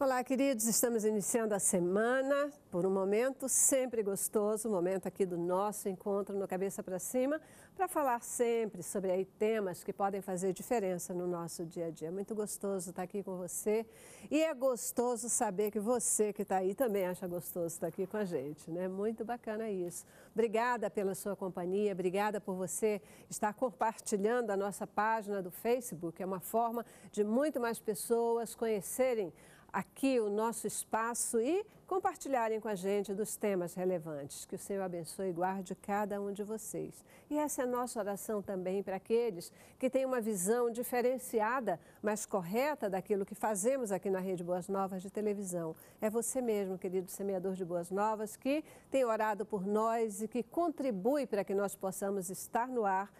Olá, queridos, estamos iniciando a semana por um momento sempre gostoso, o momento aqui do nosso encontro no Cabeça para Cima, para falar sempre sobre aí temas que podem fazer diferença no nosso dia a dia. Muito gostoso estar aqui com você e é gostoso saber que você que está aí também acha gostoso estar aqui com a gente, né? Muito bacana isso. Obrigada pela sua companhia, obrigada por você estar compartilhando a nossa página do Facebook, é uma forma de muito mais pessoas conhecerem aqui o nosso espaço e compartilharem com a gente dos temas relevantes. Que o Senhor abençoe e guarde cada um de vocês. E essa é a nossa oração também para aqueles que têm uma visão diferenciada, mas correta daquilo que fazemos aqui na Rede Boas Novas de televisão. É você mesmo, querido semeador de Boas Novas, que tem orado por nós e que contribui para que nós possamos estar no ar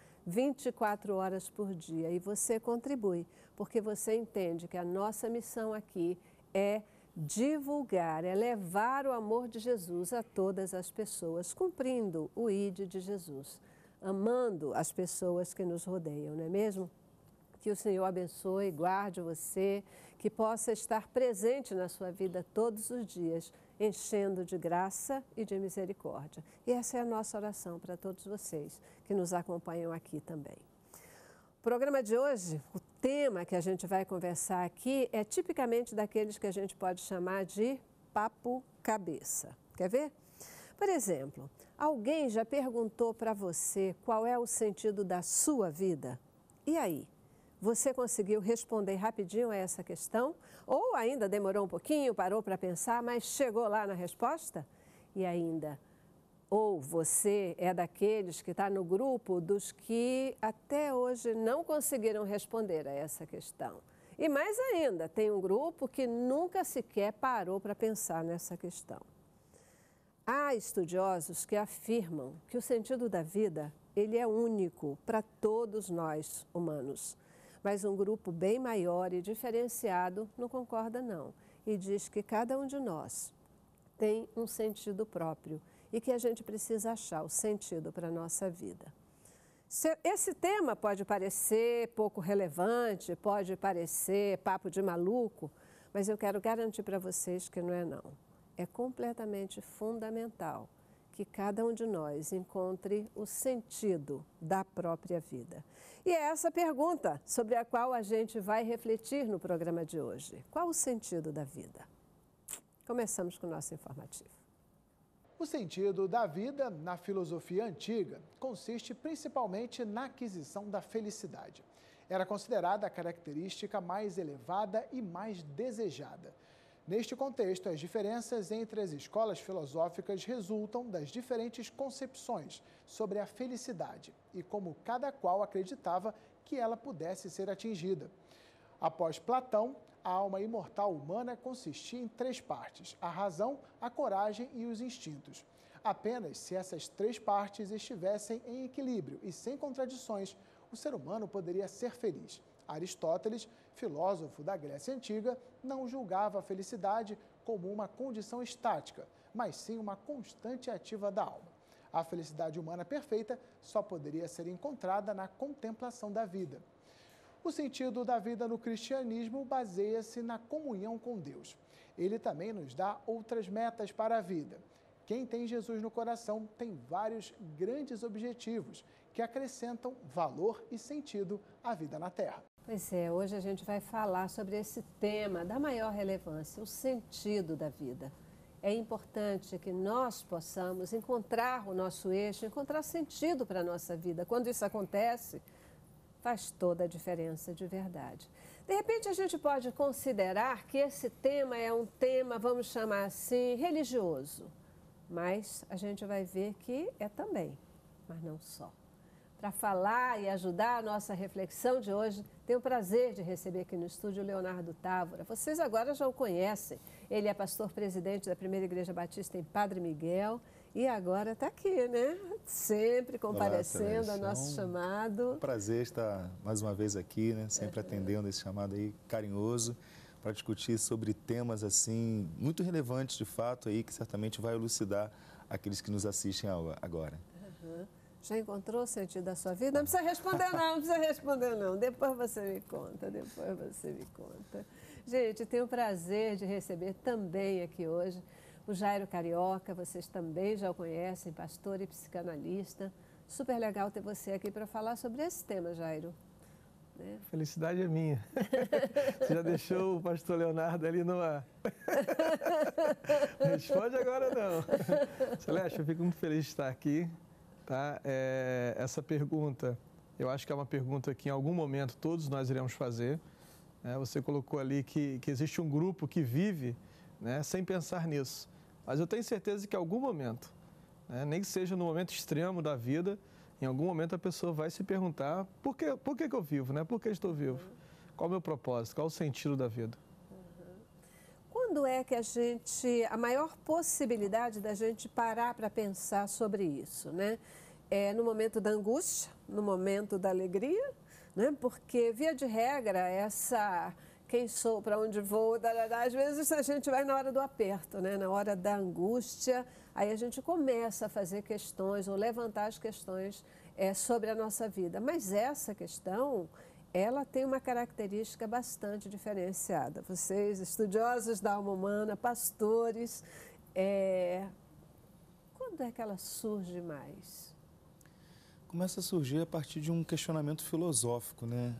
24 horas por dia. E você contribui, porque você entende que a nossa missão aqui é divulgar, é levar o amor de Jesus a todas as pessoas, cumprindo o ID de Jesus, amando as pessoas que nos rodeiam, não é mesmo? Que o Senhor abençoe e guarde você, que possa estar presente na sua vida todos os dias, enchendo de graça e de misericórdia. E essa é a nossa oração para todos vocês que nos acompanham aqui também. O programa de hoje, o tema que a gente vai conversar aqui é tipicamente daqueles que a gente pode chamar de papo cabeça. Quer ver? Por exemplo, alguém já perguntou para você qual é o sentido da sua vida? E aí? Você conseguiu responder rapidinho a essa questão? Ou ainda demorou um pouquinho, parou para pensar, mas chegou lá na resposta? E ainda, ou você é daqueles que está no grupo dos que até hoje não conseguiram responder a essa questão? E mais ainda, tem um grupo que nunca sequer parou para pensar nessa questão. Há estudiosos que afirmam que o sentido da vida, ele é único para todos nós humanos. Mas um grupo bem maior e diferenciado não concorda não e diz que cada um de nós tem um sentido próprio e que a gente precisa achar o sentido para a nossa vida. Esse tema pode parecer pouco relevante, pode parecer papo de maluco, mas eu quero garantir para vocês que não é não. É completamente fundamental que cada um de nós encontre o sentido da própria vida. E é essa pergunta sobre a qual a gente vai refletir no programa de hoje. Qual o sentido da vida? Começamos com o nosso informativo. O sentido da vida, na filosofia antiga, consiste principalmente na aquisição da felicidade. Era considerada a característica mais elevada e mais desejada. Neste contexto, as diferenças entre as escolas filosóficas resultam das diferentes concepções sobre a felicidade e como cada qual acreditava que ela pudesse ser atingida. Após Platão, a alma imortal humana consistia em 3 partes: a razão, a coragem e os instintos. Apenas se essas 3 partes estivessem em equilíbrio e sem contradições, o ser humano poderia ser feliz. Aristóteles, filósofo da Grécia Antiga, não julgava a felicidade como uma condição estática, mas sim uma constante ativa da alma. A felicidade humana perfeita só poderia ser encontrada na contemplação da vida. O sentido da vida no cristianismo baseia-se na comunhão com Deus. Ele também nos dá outras metas para a vida. Quem tem Jesus no coração tem vários grandes objetivos que acrescentam valor e sentido à vida na Terra. Pois é, hoje a gente vai falar sobre esse tema da maior relevância, o sentido da vida. É importante que nós possamos encontrar o nosso eixo, encontrar sentido para a nossa vida. Quando isso acontece, faz toda a diferença de verdade. De repente, a gente pode considerar que esse tema é um tema, vamos chamar assim, religioso. Mas a gente vai ver que é também, mas não só. Para falar e ajudar a nossa reflexão de hoje, tenho o prazer de receber aqui no estúdio o Leonardo Távora. Vocês agora já o conhecem. Ele é pastor presidente da Primeira Igreja Batista em Padre Miguel e agora está aqui, né? Sempre comparecendo ao nosso chamado. Prazer estar mais uma vez aqui, né? Sempre atendendo esse chamado aí carinhoso para discutir sobre temas assim muito relevantes de fato aí que certamente vai elucidar aqueles que nos assistem agora. Já encontrou o sentido da sua vida? Não precisa responder não, não precisa responder não. Depois você me conta, depois você me conta. Gente, tenho o prazer de receber também aqui hoje o Jairo Carioca. Vocês também já o conhecem, pastor e psicanalista. Super legal ter você aqui para falar sobre esse tema, Jairo. Felicidade é minha. Você já deixou o pastor Leonardo ali no ar. Responde agora não. Celeste, eu fico muito feliz de estar aqui. Tá? Essa pergunta, eu acho que é uma pergunta que em algum momento todos nós iremos fazer. Você colocou ali que existe um grupo que vive, né, sem pensar nisso. Mas eu tenho certeza que em algum momento, né, nem que seja no momento extremo da vida, em algum momento a pessoa vai se perguntar por que eu vivo, né? Por que estou vivo? Qual é o meu propósito? Qual é o sentido da vida? Quando é que a maior possibilidade da gente parar para pensar sobre isso, né? É no momento da angústia, no momento da alegria, né? Porque, via de regra, quem sou, para onde vou, às vezes a gente vai na hora do aperto, né? Na hora da angústia, aí a gente começa a fazer questões ou levantar as questões sobre a nossa vida. Mas essa questão, ela tem uma característica bastante diferenciada. Vocês, estudiosos da alma humana, pastores, quando é que ela surge mais? Começa a surgir a partir de um questionamento filosófico, né?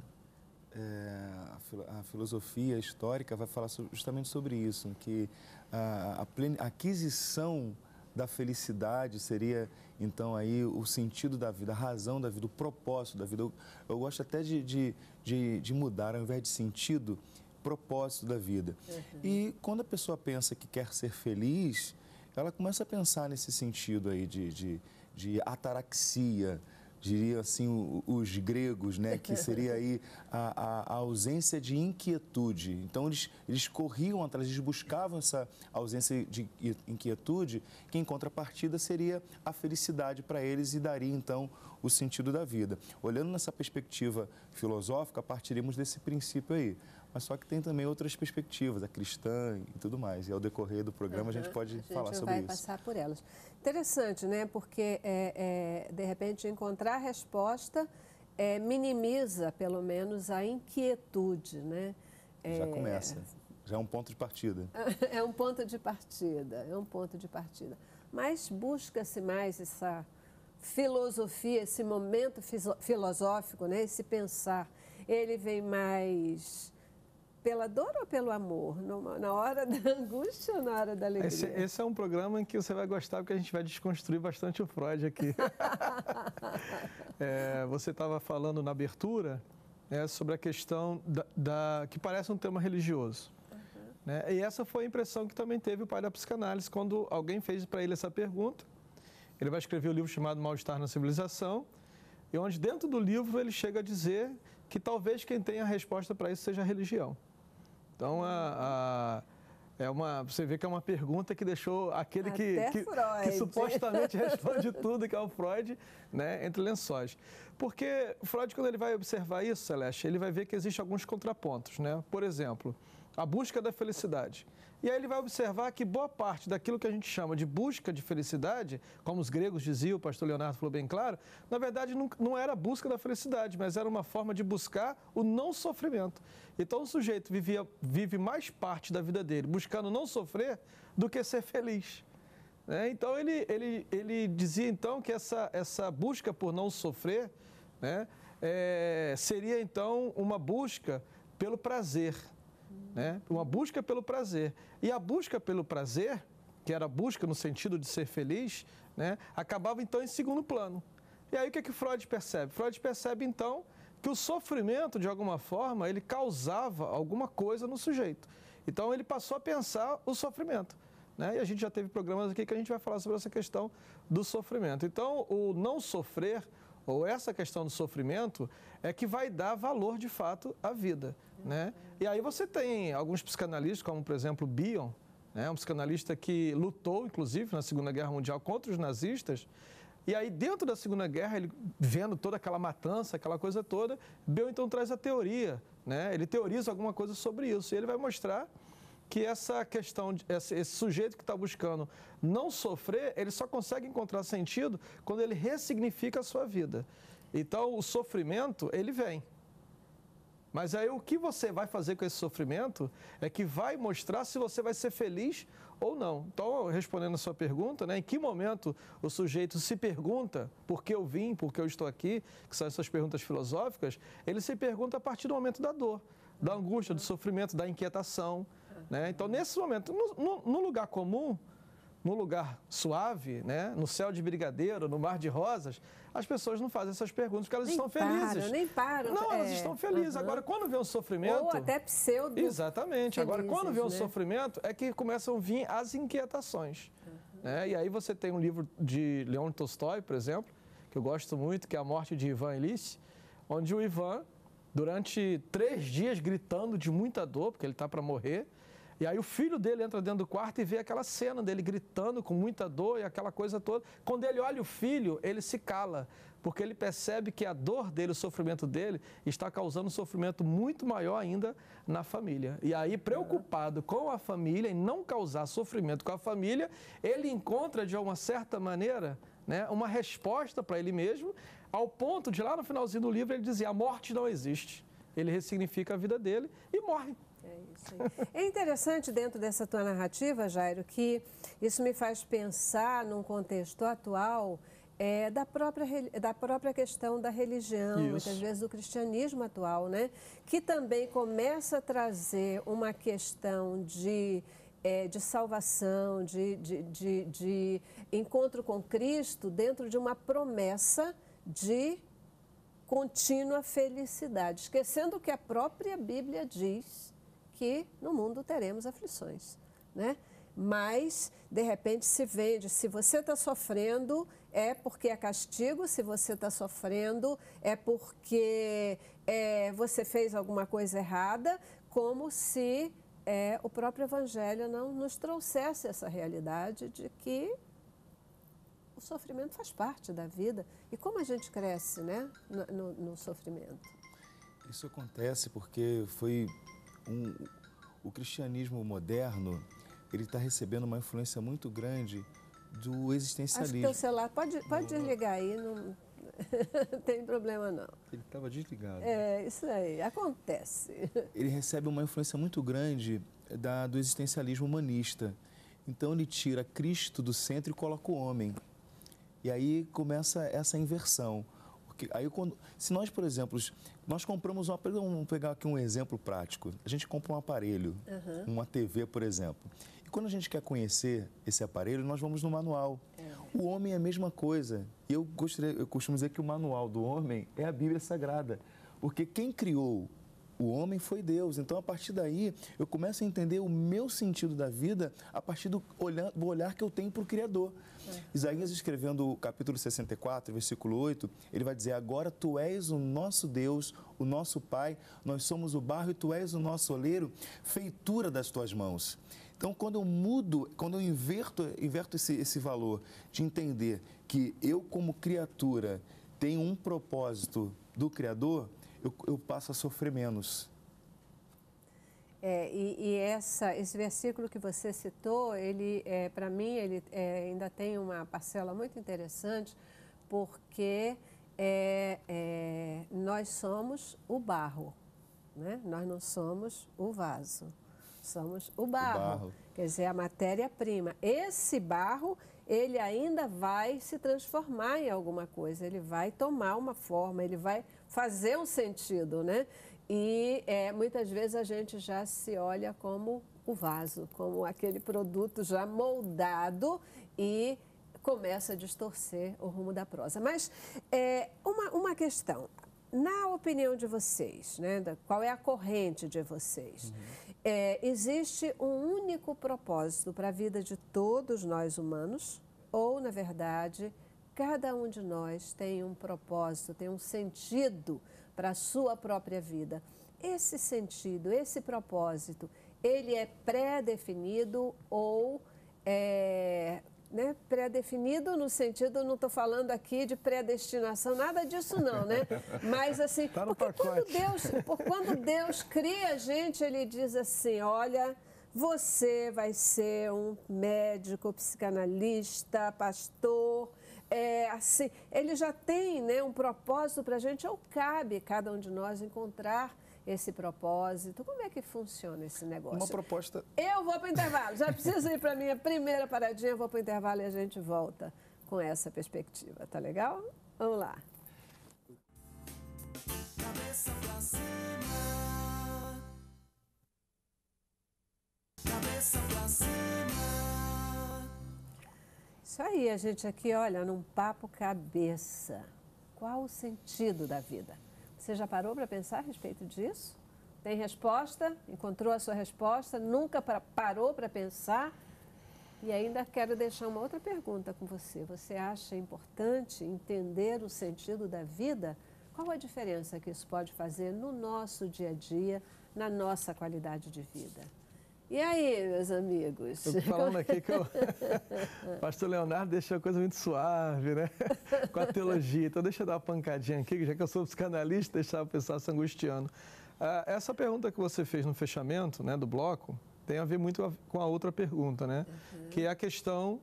A filosofia histórica vai falar justamente sobre isso, que a aquisição da felicidade seria, então, aí o sentido da vida, a razão da vida, o propósito da vida. Eu gosto até de mudar, ao invés de sentido, propósito da vida. E quando a pessoa pensa que quer ser feliz, ela começa a pensar nesse sentido aí de ataraxia, diria assim os gregos, né, que seria aí a ausência de inquietude. Então eles corriam atrás, eles buscavam essa ausência de inquietude, que em contrapartida seria a felicidade para eles e daria então o sentido da vida. Olhando nessa perspectiva filosófica, partiremos desse princípio aí. Mas só que tem também outras perspectivas, a cristã e tudo mais. E ao decorrer do programa a gente pode falar sobre isso. A gente vai passar por elas. Interessante, né? Porque, de repente, encontrar a resposta minimiza, pelo menos, a inquietude, né? Já começa. Já é um ponto de partida. É um ponto de partida. Mas busca-se mais essa filosofia, esse momento filosófico, né? Esse pensar. Ele vem mais pela dor ou pelo amor? Na hora da angústia ou na hora da alegria? Esse é um programa em que você vai gostar, porque a gente vai desconstruir bastante o Freud aqui. Você estava falando na abertura sobre a questão que parece um tema religioso. Né? E essa foi a impressão que também teve o pai da psicanálise, quando alguém fez para ele essa pergunta. Ele vai escrever um livro chamado Mal-Estar na Civilização, e onde dentro do livro ele chega a dizer que talvez quem tenha a resposta para isso seja a religião. Então, você vê que é uma pergunta que deixou aquele que supostamente responde tudo, que é o Freud, né, entre lençóis. Porque o Freud, quando ele vai observar isso, Celeste, ele vai ver que existem alguns contrapontos, né? Por exemplo, a busca da felicidade. E aí ele vai observar que boa parte daquilo que a gente chama de busca de felicidade, como os gregos diziam, o pastor Leonardo falou bem claro, na verdade não era a busca da felicidade, mas era uma forma de buscar o não sofrimento. Então o sujeito vive mais parte da vida dele buscando não sofrer do que ser feliz. Então ele dizia então que essa busca por não sofrer, né, seria então uma busca pelo prazer. Né? Uma busca pelo prazer. E a busca pelo prazer, que era a busca no sentido de ser feliz, né, acabava então em segundo plano. E aí o que Freud percebe? Freud percebe então que o sofrimento, de alguma forma, ele causava alguma coisa no sujeito. Então ele passou a pensar o sofrimento. Né? E a gente já teve programas aqui que a gente vai falar sobre essa questão do sofrimento. Então o não sofrer, ou essa questão do sofrimento, é que vai dar valor, de fato, à vida. Né? E aí você tem alguns psicanalistas, como, por exemplo, Bion, né? Um psicanalista que lutou, inclusive, na Segunda Guerra Mundial contra os nazistas. E aí, dentro da Segunda Guerra, ele vendo toda aquela matança, aquela coisa toda, Bion, então, traz a teoria. Né? Ele teoriza alguma coisa sobre isso. E ele vai mostrar que essa questão, esse sujeito que está buscando não sofrer, ele só consegue encontrar sentido quando ele ressignifica a sua vida. Então, o sofrimento, ele vem. Mas aí o que você vai fazer com esse sofrimento é que vai mostrar se você vai ser feliz ou não. Então, respondendo a sua pergunta, né, em que momento o sujeito se pergunta por que eu vim, por que eu estou aqui, que são essas perguntas filosóficas, ele se pergunta a partir do momento da dor, da angústia, do sofrimento, da inquietação. Né? Então, nesse momento, no lugar comum, no lugar suave, né? No céu de brigadeiro, no mar de rosas, as pessoas não fazem essas perguntas porque elas estão felizes. Nem param. Não, elas estão felizes. Agora, quando vê um sofrimento... Ou até pseudo. Exatamente. Felizes, agora, quando vê um né? sofrimento, é que começam a vir as inquietações. Né? E aí você tem um livro de Leon Tolstói, por exemplo, que eu gosto muito, que é A Morte de Ivan Ilitch, onde o Ivan, durante 3 dias gritando de muita dor, porque ele está para morrer, e aí o filho dele entra dentro do quarto e vê aquela cena dele gritando com muita dor e aquela coisa toda. Quando ele olha o filho, ele se cala, porque ele percebe que a dor dele, o sofrimento dele, está causando um sofrimento muito maior ainda na família. E aí, preocupado com a família e não causar sofrimento com a família, ele encontra, de uma certa maneira, né, uma resposta para ele mesmo, ao ponto de, lá no finalzinho do livro, ele dizer: a morte não existe. Ele ressignifica a vida dele e morre. É isso aí. É interessante, dentro dessa tua narrativa, Jairo, que isso me faz pensar num contexto atual da própria questão da religião, Isso. muitas vezes do cristianismo atual, né? Que também começa a trazer uma questão de salvação, de encontro com Cristo dentro de uma promessa de contínua felicidade, esquecendo que a própria Bíblia diz que no mundo teremos aflições, né? Mas, de repente, se vende, se você está sofrendo, é porque é castigo, se você está sofrendo, é porque você fez alguma coisa errada, como se o próprio Evangelho não nos trouxesse essa realidade de que o sofrimento faz parte da vida. E como a gente cresce, né, no sofrimento? Isso acontece porque o cristianismo moderno, ele está recebendo uma influência muito grande do existencialismo. Acho que o celular pode desligar aí, não tem problema não. Ele estava desligado. É, isso aí, acontece. Ele recebe uma influência muito grande do existencialismo humanista. Então ele tira Cristo do centro e coloca o homem. E aí começa essa inversão. Porque aí se nós, por exemplo, nós compramos vamos pegar aqui um exemplo prático. A gente compra um aparelho, uma TV, por exemplo. E quando a gente quer conhecer esse aparelho, nós vamos no manual. O homem é a mesma coisa. E eu costumo dizer que o manual do homem é a Bíblia Sagrada. Porque quem criou o homem foi Deus. Então, a partir daí, eu começo a entender o meu sentido da vida a partir do olhar que eu tenho para o Criador. Isaías, escrevendo o capítulo 64, versículo 8, ele vai dizer: agora tu és o nosso Deus, o nosso Pai, nós somos o barro e tu és o nosso oleiro, feitura das tuas mãos. Então, quando eu inverto esse valor de entender que eu, como criatura, tenho um propósito do Criador, eu passo a sofrer menos. Esse versículo que você citou, ele, para mim, ele ainda tem uma parcela muito interessante, porque nós somos o barro, né? Nós não somos o vaso, somos o barro. Quer dizer, a matéria-prima. Esse barro, ele ainda vai se transformar em alguma coisa, ele vai tomar uma forma, ele vai fazer um sentido, né? E muitas vezes a gente já se olha como o vaso, como aquele produto já moldado e começa a distorcer o rumo da prosa. Mas uma questão, na opinião de vocês, né, qual é a corrente de vocês? Existe um único propósito para a vida de todos nós humanos? Ou, na verdade, cada um de nós tem um propósito, tem um sentido para a sua própria vida? Esse sentido, esse propósito, ele é pré-definido ou pré-definido no sentido, não estou falando aqui de predestinação, nada disso não, né? Mas assim, tá porque quando Deus cria a gente, ele diz assim: olha, Você vai ser um médico, psicanalista, pastor, assim, ele já tem, né, um propósito para a gente, ou cabe cada um de nós encontrar esse propósito. Como é que funciona esse negócio? Uma proposta... Eu vou para o intervalo, já preciso ir para a minha primeira paradinha, vou para o intervalo e a gente volta com essa perspectiva, tá legal? Vamos lá. Cabeça pra cima. Cabeça pra cima. Isso aí, a gente aqui, olha, num papo cabeça. Qual o sentido da vida? Você já parou para pensar a respeito disso? Tem resposta? Encontrou a sua resposta? Nunca parou para pensar? E ainda quero deixar uma outra pergunta com você. Você acha importante entender o sentido da vida? Qual a diferença que isso pode fazer no nosso dia a dia, na nossa qualidade de vida? E aí, meus amigos? Estou falando aqui que o pastor Leonardo deixou a coisa muito suave, né? Com a teologia. Então, deixa eu dar uma pancadinha aqui, já que eu sou psicanalista, deixar o pessoal se angustiando. Essa pergunta que você fez no fechamento, né, do bloco, tem a ver muito com a outra pergunta, né? Que é a questão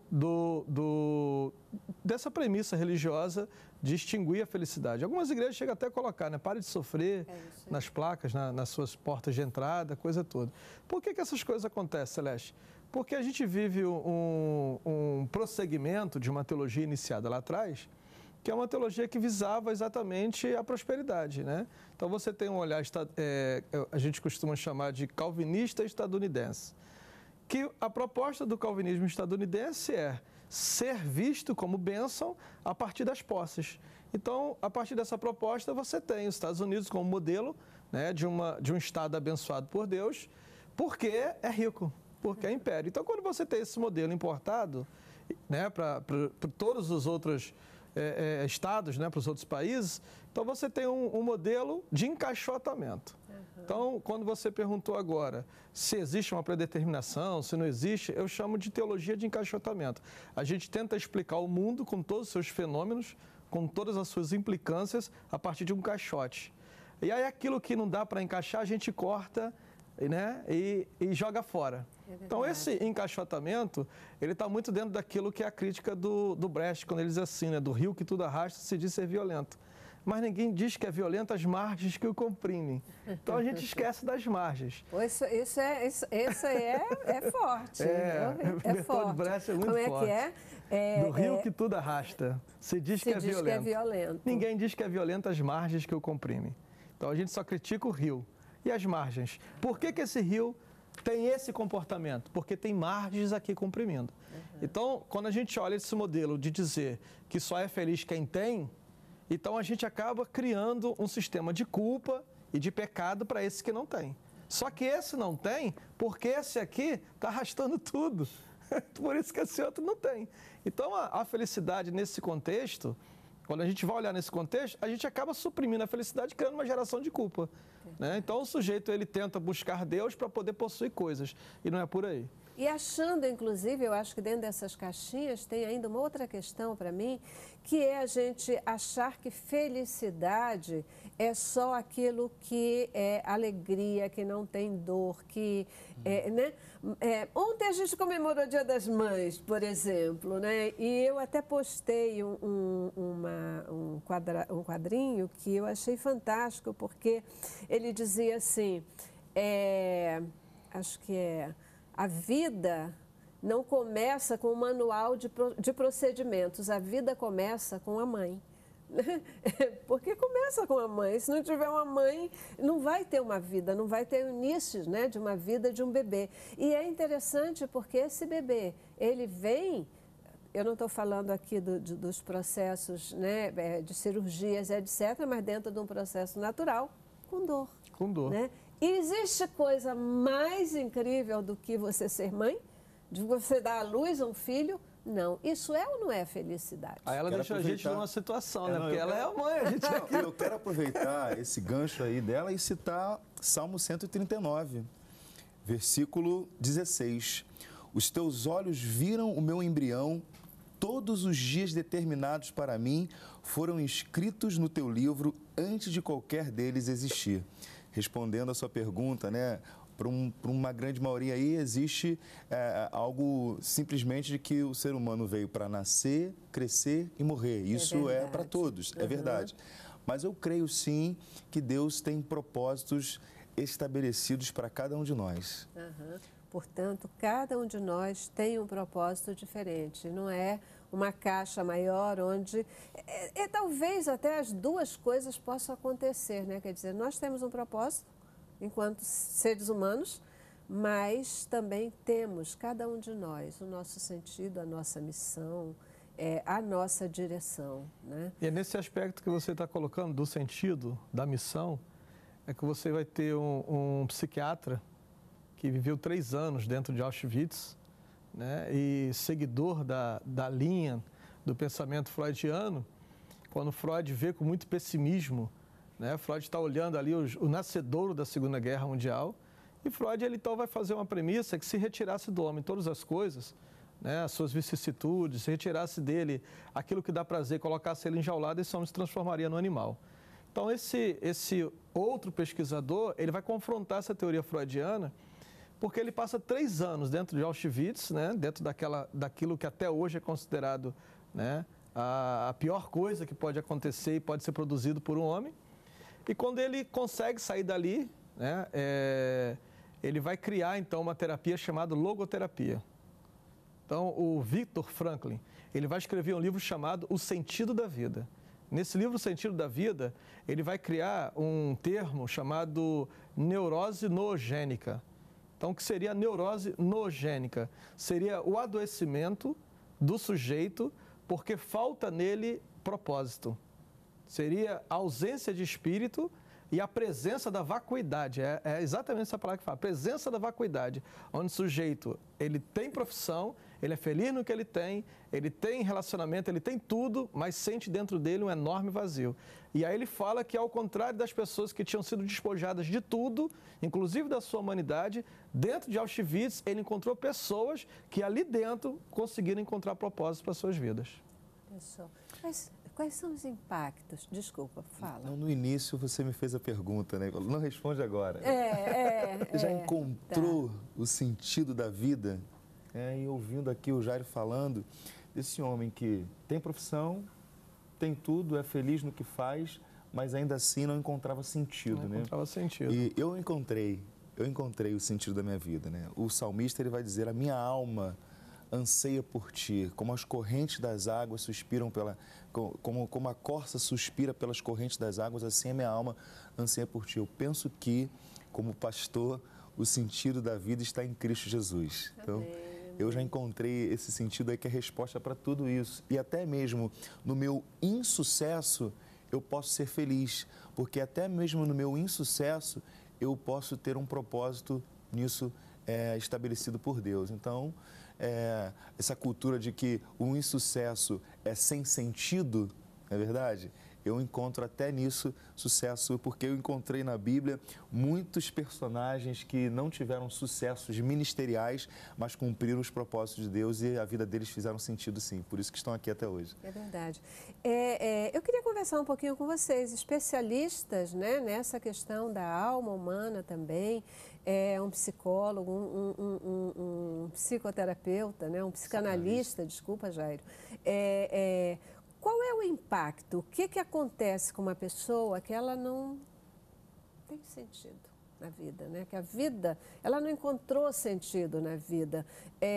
dessa premissa religiosa de extinguir a felicidade. Algumas igrejas chegam até a colocar, né? Pare de sofrer nas placas, nas suas portas de entrada, coisa toda. Por que essas coisas acontecem, Celeste? Porque a gente vive um prosseguimento de uma teologia iniciada lá atrás, que é uma teologia que visava exatamente a prosperidade, né? Então você tem um olhar, a gente costuma chamar de calvinista estadunidense, que a proposta do calvinismo estadunidense é ser visto como bênção a partir das posses. Então, a partir dessa proposta, você tem os Estados Unidos como modelo, né, de um Estado abençoado por Deus, porque é rico, porque é império. Então, quando você tem esse modelo importado, né, para todos os outros estados, né, para os outros países, então você tem um modelo de encaixotamento. Então, quando você perguntou agora se existe uma predeterminação, se não existe, eu chamo de teologia de encaixotamento. A gente tenta explicar o mundo com todos os seus fenômenos, com todas as suas implicâncias, a partir de um caixote. E aí aquilo que não dá para encaixar, a gente corta, né, e joga fora. Então, esse encaixotamento, ele está muito dentro daquilo que é a crítica do Brecht, quando ele diz assim, né, do rio que tudo arrasta, se diz ser violento. Mas ninguém diz que é violento as margens que o comprimem. Então, a gente esquece das margens. Isso é forte. É forte. Brecht é muito forte. Como é que é? Do rio que tudo arrasta, se diz que é violento. Ninguém diz que é violento as margens que o comprimem. Então, a gente só critica o rio. E as margens? Por que esse rio tem esse comportamento? Porque tem margens aqui comprimindo. Então, quando a gente olha esse modelo de dizer que só é feliz quem tem, então a gente acaba criando um sistema de culpa e de pecado para esse que não tem. Só que esse não tem, porque esse aqui está arrastando tudo. Por isso que esse outro não tem. Então, a felicidade nesse contexto, quando a gente vai olhar nesse contexto, a gente acaba suprimindo a felicidade, criando uma geração de culpa. Né? Então, o sujeito ele tenta buscar Deus para poder possuir coisas, e não é por aí. E achando, inclusive, eu acho que dentro dessas caixinhas tem ainda uma outra questão para mim, que é a gente achar que felicidade é só aquilo que é alegria, que não tem dor, que... né? Ontem a gente comemorou o Dia das Mães, por exemplo, né? E eu até postei um quadrinho que eu achei fantástico, porque ele dizia assim, acho que a vida não começa com um manual de procedimentos, a vida começa com a mãe. Porque começa com a mãe. Se não tiver uma mãe, não vai ter uma vida, não vai ter o início, né, de uma vida de um bebê. E é interessante porque esse bebê, ele vem... Eu não estou falando aqui dos processos, né, de cirurgias, etc., mas dentro de um processo natural, com dor. Com dor. Né? E existe coisa mais incrível do que você ser mãe? De você dar à luz a um filho? Não. Isso é ou não é felicidade? Aí ela deixa a gente numa situação, né? Porque ela é a mãe, a gente é aqui. Eu quero aproveitar esse gancho aí dela e citar Salmo 139, versículo 16. Os teus olhos viram o meu embrião, todos os dias determinados para mim foram escritos no teu livro antes de qualquer deles existir. Respondendo a sua pergunta, né? para uma grande maioria aí existe algo simplesmente de que o ser humano veio para nascer, crescer e morrer. Isso é para todos, é verdade. Mas eu creio sim que Deus tem propósitos estabelecidos para cada um de nós. Portanto, cada um de nós tem um propósito diferente, não é uma caixa maior onde talvez até as duas coisas possam acontecer, né? Quer dizer, nós temos um propósito enquanto seres humanos, mas também temos, cada um de nós, o nosso sentido, a nossa missão, a nossa direção, né? E é nesse aspecto que você está colocando, do sentido, da missão, é que você vai ter um psiquiatra que viveu 3 anos dentro de Auschwitz, né, e seguidor da linha do pensamento freudiano. Quando Freud vê com muito pessimismo, né, Freud está olhando ali o nascedouro da Segunda Guerra Mundial, e Freud ele então vai fazer uma premissa que se retirasse do homem todas as coisas, né, as suas vicissitudes, se retirasse dele aquilo que dá prazer, colocasse ele enjaulado, esse homem se transformaria no animal. Então esse outro pesquisador, ele vai confrontar essa teoria freudiana, porque ele passa 3 anos dentro de Auschwitz, né, dentro daquilo que até hoje é considerado, né, a pior coisa que pode acontecer e pode ser produzido por um homem. E quando ele consegue sair dali, né, ele vai criar então uma terapia chamada logoterapia. Então o Viktor Frankl, ele vai escrever um livro chamado O Sentido da Vida. Nesse livro, O Sentido da Vida, ele vai criar um termo chamado neurose noogênica. Então, o que seria a neurose noogênica? Seria o adoecimento do sujeito porque falta nele propósito. Seria a ausência de espírito e a presença da vacuidade. É exatamente essa palavra que fala, a presença da vacuidade, onde o sujeito ele tem profissão, ele é feliz no que ele tem relacionamento, ele tem tudo, mas sente dentro dele um enorme vazio. E aí ele fala que, ao contrário das pessoas que tinham sido despojadas de tudo, inclusive da sua humanidade, dentro de Auschwitz ele encontrou pessoas que ali dentro conseguiram encontrar propósitos para suas vidas. Pessoal, quais são os impactos? Desculpa, fala. Não, no início você me fez a pergunta, né? Não responde agora. Já encontrou o sentido da vida? E ouvindo aqui o Jairo falando desse homem que tem profissão, tem tudo, é feliz no que faz, mas ainda assim não encontrava sentido, né? Não encontrava sentido. E eu encontrei o sentido da minha vida, né? O salmista, ele vai dizer, a minha alma anseia por ti, como as correntes das águas suspiram como a corça suspira pelas correntes das águas, assim a minha alma anseia por ti. Eu penso que, como pastor, o sentido da vida está em Cristo Jesus. Então, eu já encontrei esse sentido aí que é resposta para tudo isso. E até mesmo no meu insucesso, eu posso ser feliz, porque até mesmo no meu insucesso, eu posso ter um propósito nisso estabelecido por Deus. Então, essa cultura de que o insucesso é sem sentido, não é verdade? Eu encontro até nisso sucesso, porque eu encontrei na Bíblia muitos personagens que não tiveram sucessos ministeriais, mas cumpriram os propósitos de Deus e a vida deles fizeram sentido sim, por isso que estão aqui até hoje. É verdade. Eu queria conversar um pouquinho com vocês, especialistas, né, nessa questão da alma humana também, um psicólogo, um psicoterapeuta, né, um psicanalista, desculpa, Jairo. Qual é o impacto? O que acontece com uma pessoa que ela não tem sentido na vida, né? Que a vida, ela não encontrou sentido na vida.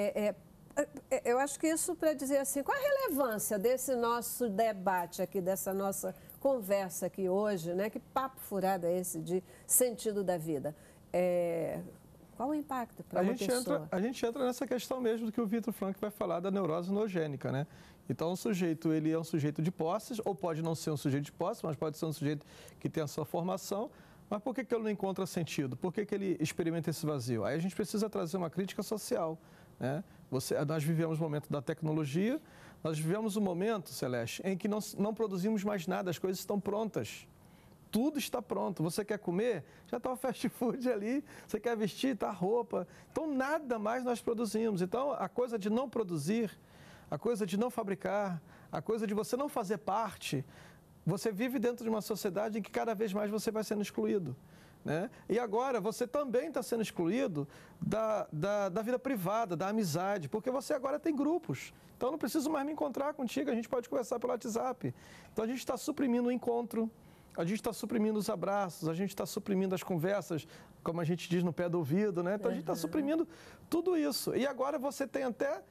Eu acho que isso para dizer assim, qual a relevância desse nosso debate aqui, dessa nossa conversa aqui hoje, né? Que papo furado é esse de sentido da vida? Qual o impacto para uma pessoa? A gente entra nessa questão mesmo do que o Viktor Frankl vai falar da neurose noogênica, né? Então, o sujeito, ele é um sujeito de posses, ou pode não ser um sujeito de posses, mas pode ser um sujeito que tem a sua formação. Mas por que ele não encontra sentido? Por que ele experimenta esse vazio? Aí a gente precisa trazer uma crítica social, né? Nós vivemos o momento da tecnologia, nós vivemos um momento, Celeste, em que não produzimos mais nada, as coisas estão prontas. Tudo está pronto. Você quer comer? Já está o fast food ali. Você quer vestir? Está a roupa. Então, nada mais nós produzimos. Então, a coisa de não produzir, a coisa de não fabricar, a coisa de você não fazer parte, você vive dentro de uma sociedade em que cada vez mais você vai sendo excluído. né? E agora você também está sendo excluído da vida privada, da amizade, porque você agora tem grupos. Então, eu não preciso mais me encontrar contigo, a gente pode conversar pelo WhatsApp. Então, a gente está suprimindo o encontro, a gente está suprimindo os abraços, a gente está suprimindo as conversas, como a gente diz, no pé do ouvido, né? Então, a gente está suprimindo tudo isso. E agora você tem até,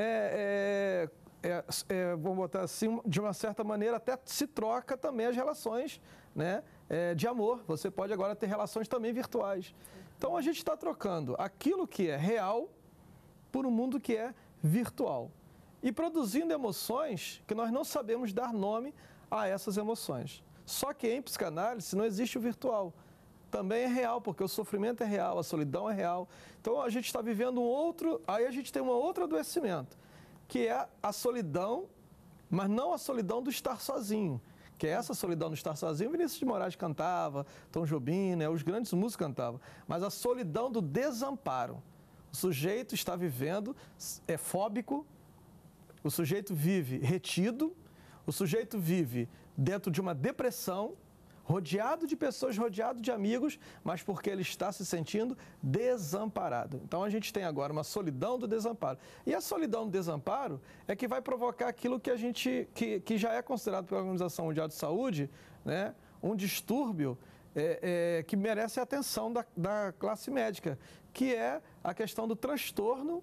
vamos botar assim, de uma certa maneira, até se troca também as relações, né? De amor. Você pode agora ter relações também virtuais. Então, a gente está trocando aquilo que é real por um mundo que é virtual. E produzindo emoções que nós não sabemos dar nome a essas emoções. Só que em psicanálise não existe o virtual. Também é real, porque o sofrimento é real, a solidão é real. Então a gente está vivendo um outro... Aí a gente tem um outro adoecimento, que é a solidão, mas não a solidão do estar sozinho. Que é essa solidão do estar sozinho, Vinícius de Moraes cantava, Tom Jobim, né, os grandes músicos cantavam. Mas a solidão do desamparo. O sujeito está vivendo, é fóbico, o sujeito vive retido, o sujeito vive dentro de uma depressão, rodeado de pessoas, rodeado de amigos, mas porque ele está se sentindo desamparado. Então a gente tem agora uma solidão do desamparo. E a solidão do desamparo é que vai provocar aquilo que a gente, que já é considerado pela Organização Mundial de Saúde, né, um distúrbio que merece a atenção da classe médica, que é a questão do transtorno,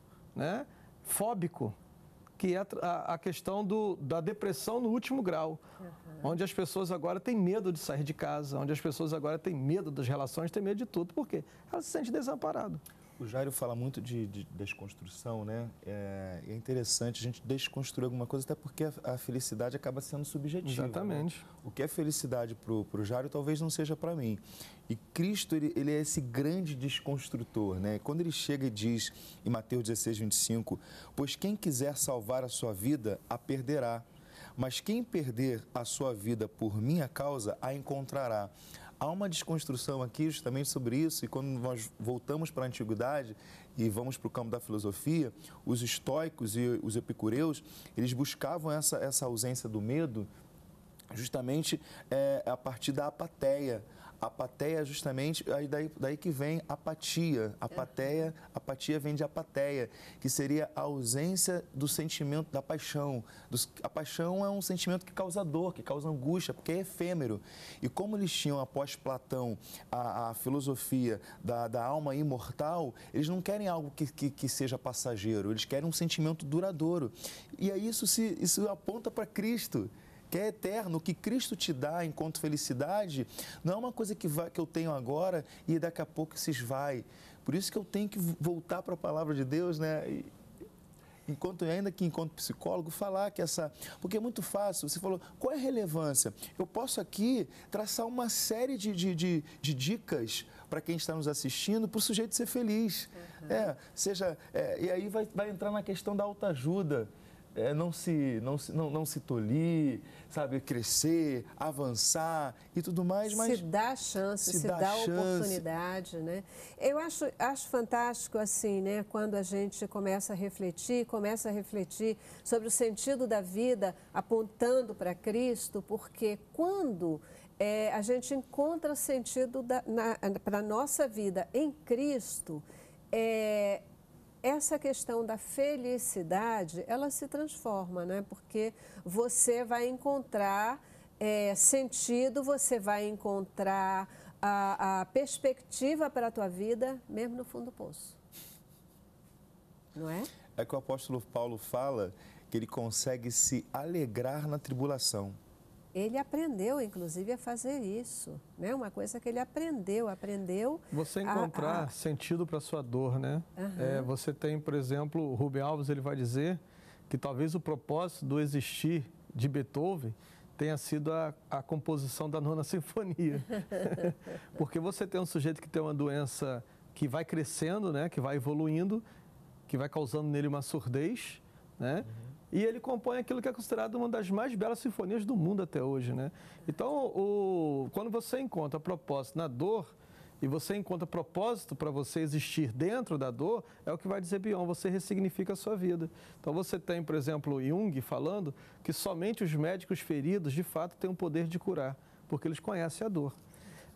né, fóbico, que é a questão da depressão no último grau, onde as pessoas agora têm medo de sair de casa, onde as pessoas agora têm medo das relações, têm medo de tudo. Por quê? Elas se sentem desamparadas. O Jairo fala muito de desconstrução, né? É interessante a gente desconstruir alguma coisa, até porque a felicidade acaba sendo subjetiva. Exatamente. Né? O que é felicidade para o Jairo talvez não seja para mim. E Cristo, ele é esse grande desconstrutor, né? Quando ele chega e diz em Mateus 16, 25, pois quem quiser salvar a sua vida, a perderá. Mas quem perder a sua vida por minha causa, a encontrará. Há uma desconstrução aqui justamente sobre isso, e quando nós voltamos para a antiguidade e vamos para o campo da filosofia, os estoicos e os epicureus, eles buscavam essa ausência do medo justamente a partir da apatia. Apatia justamente, daí que vem apatia. Apatia vem de apatia, que seria a ausência do sentimento da paixão. A paixão é um sentimento que causa dor, que causa angústia, porque é efêmero. E como eles tinham, após Platão, a filosofia da alma imortal, eles não querem algo que seja passageiro, eles querem um sentimento duradouro. E aí isso aponta para Cristo, que é eterno. O que Cristo te dá enquanto felicidade não é uma coisa que eu tenho agora e daqui a pouco se esvai. Por isso que eu tenho que voltar para a palavra de Deus, né? Ainda que enquanto psicólogo, falar que porque é muito fácil. Você falou, qual é a relevância? Eu posso aqui traçar uma série de dicas para quem está nos assistindo, para o sujeito ser feliz. E aí vai entrar na questão da autoajuda. Não se tolir, sabe, crescer, avançar e tudo mais, mas... Se dá chance, se dá oportunidade, né? Eu acho fantástico, assim, né, quando a gente começa a refletir sobre o sentido da vida, apontando para Cristo, porque quando a gente encontra sentido para a nossa vida em Cristo, essa questão da felicidade, ela se transforma, né? Porque você vai encontrar sentido, você vai encontrar a perspectiva para a tua vida, mesmo no fundo do poço. Não é? É que o apóstolo Paulo fala que ele consegue se alegrar na tribulação. Ele aprendeu, inclusive, a fazer isso, né? Uma coisa que ele aprendeu. Você encontrar sentido para a sua dor, né? Você tem, por exemplo, o Rubem Alves, ele vai dizer que talvez o propósito do existir de Beethoven tenha sido a composição da Nona Sinfonia. Porque você tem um sujeito que tem uma doença que vai crescendo, né? Que vai evoluindo, que vai causando nele uma surdez, né? E ele compõe aquilo que é considerado uma das mais belas sinfonias do mundo até hoje, né? Então, quando você encontra propósito na dor e você encontra propósito para você existir dentro da dor, é o que vai dizer Bion, você ressignifica a sua vida. Então, você tem, por exemplo, Jung falando que somente os médicos feridos, de fato, têm o poder de curar, porque eles conhecem a dor.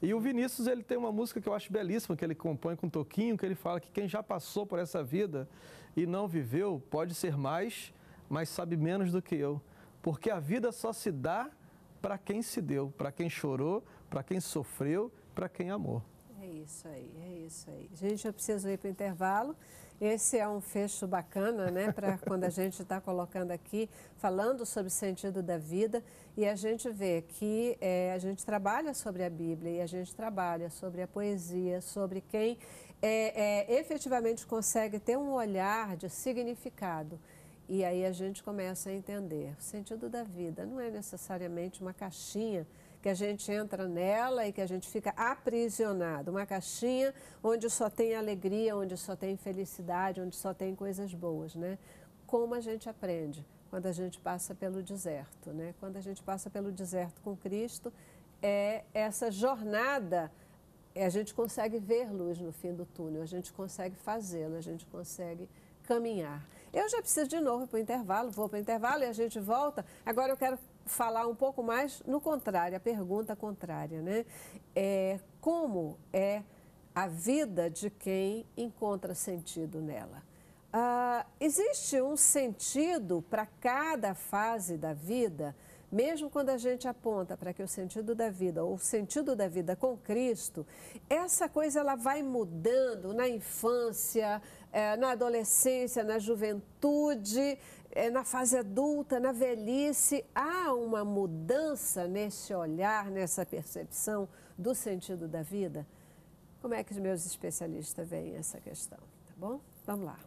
E o Vinícius, ele tem uma música que eu acho belíssima, que ele compõe com Toquinho, que ele fala que quem já passou por essa vida e não viveu pode ser mais, mas sabe menos do que eu. Porque a vida só se dá para quem se deu, para quem chorou, para quem sofreu, para quem amou. É isso aí, é isso aí. Gente, eu preciso ir para o intervalo. Esse é um fecho bacana, né, para quando a gente está colocando aqui, falando sobre o sentido da vida, e a gente vê que a gente trabalha sobre a Bíblia, e a gente trabalha sobre a poesia, sobre quem efetivamente consegue ter um olhar de significado. E aí a gente começa a entender o sentido da vida. Não é necessariamente uma caixinha que a gente entra nela e que a gente fica aprisionado. Uma caixinha onde só tem alegria, onde só tem felicidade, onde só tem coisas boas, né? Como a gente aprende quando a gente passa pelo deserto, né? Quando a gente passa pelo deserto com Cristo, essa jornada, a gente consegue ver luz no fim do túnel, a gente consegue fazê-la, a gente consegue caminhar. Eu já preciso de novo para o intervalo, vou para o intervalo e a gente volta. Agora eu quero falar um pouco mais no contrário, a pergunta contrária, né? Como é a vida de quem encontra sentido nela? Existe um sentido para cada fase da vida, mesmo quando a gente aponta para que o sentido da vida, ou o sentido da vida com Cristo, essa coisa ela vai mudando na infância, na adolescência, na juventude, na fase adulta, na velhice. Há uma mudança nesse olhar, nessa percepção do sentido da vida? Como é que os meus especialistas veem essa questão? Tá bom? Vamos lá.